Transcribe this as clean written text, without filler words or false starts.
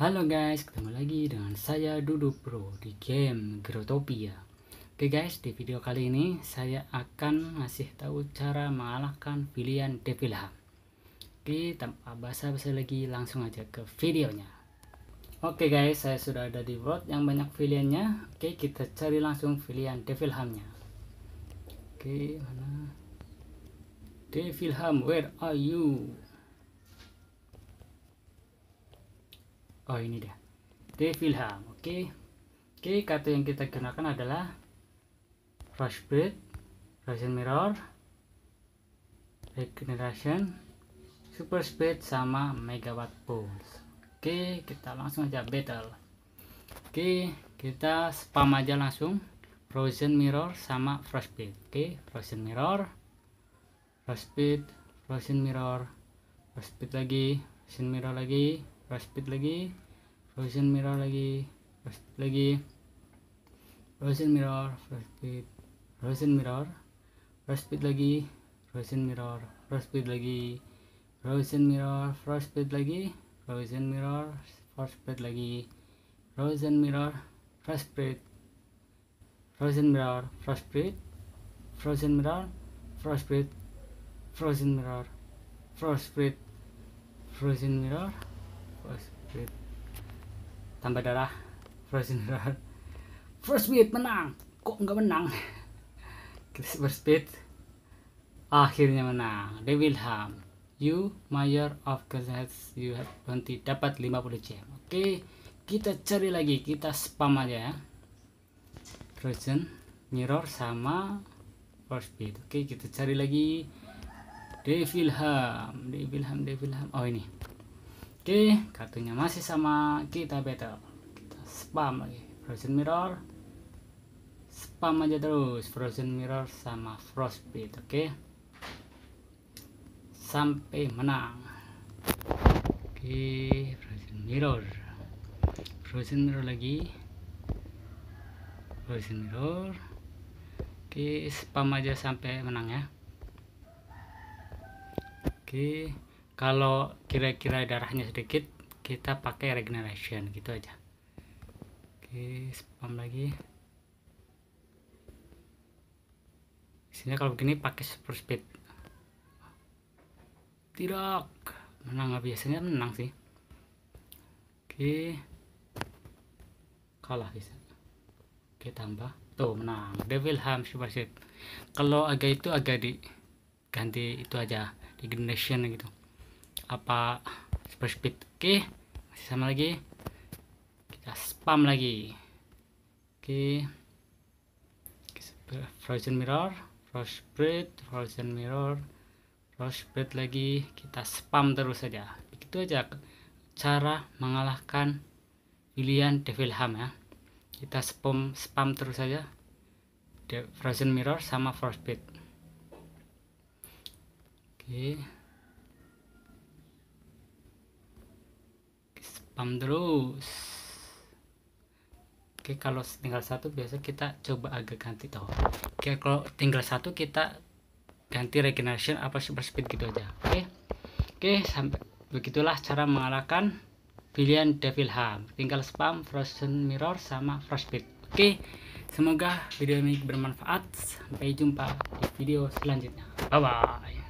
Halo guys, ketemu lagi dengan saya Dudu Pro di game Growtopia. Oke guys, di video kali ini saya akan ngasih tahu cara mengalahkan pilihan Devilham. Oke, tanpa basa-basi lagi, langsung aja ke videonya. Oke guys, saya sudah ada di world yang banyak pilihannya. Oke, kita cari langsung pilihan Devilhamnya. Oke, mana? Devilham, where are you? Oh, ini dia, Devilham. Oke, kartu yang kita gunakan adalah Frostbite, Frozen Mirror, Regeneration, Super Speed, sama Megawatt Pulse. Oke, kita langsung aja battle. Oke, kita spam aja langsung Frozen Mirror sama Frostbite. Oke, Frozen Mirror, Frostbite, Frozen Mirror, Frostbite lagi, Frozen Mirror lagi, Frostbite lagi, Frozen Mirror lagi, Frostbite lagi, Frozen Mirror, Frostbite, Frozen Mirror, Frostbite lagi, Frozen Mirror, Frostbite lagi, Frozen Mirror, Frostbite lagi, Frozen Mirror, Frostbite lagi, Frozen Mirror, Frostbite, Frozen Mirror, Frostbite, Frozen Mirror, Frostbite, Frozen Mirror, Frostbite, Frozen Mirror, Frostbite, tambah darah, Frozen Mirror, Frostbite menang. Kok nggak menang? Kita Super Speed, akhirnya menang. Devilham, you mayor of Gazets, you have bounty, dapat 50 gem. Oke, kita cari lagi, kita spam aja ya, Frozen Mirror sama Frostbite. Oke, kita cari lagi Devilham. Oh, ini. Oke, kartunya masih sama, kita battle. Kita spam lagi Frozen Mirror, spam aja terus Frozen Mirror sama Frostbite. Oke, sampai menang. Oke, Frozen Mirror lagi, Frozen Mirror. Oke, spam aja sampai menang ya. Oke, kalau kira-kira darahnya sedikit, kita pakai regeneration gitu aja. Oke, spam lagi. Isinya kalau begini pakai super speed. Tidak menang, biasanya menang sih. Oke, kalah bisa. Oke, tambah tuh menang. Devilham super speed. Kalau agak itu agak diganti itu aja, regeneration gitu, apa super speed. Oke, masih sama lagi, kita spam lagi. Oke, Frozen Mirror, Frostbite, Frozen Mirror, Frostbite lagi, kita spam terus saja. Begitu aja cara mengalahkan pilihan Devilham ya. Kita spam terus saja Frozen Mirror sama Frostbite. Oke, spam terus. Oke, kalau tinggal satu biasa kita coba agak ganti toh. Oke, kalau tinggal satu kita ganti regeneration apa super speed gitu aja. Oke, sampai begitulah cara mengalahkan pilihan Devilham. Tinggal spam Frozen Mirror sama Frostbite. Oke, semoga video ini bermanfaat. Sampai jumpa di video selanjutnya. Bye bye.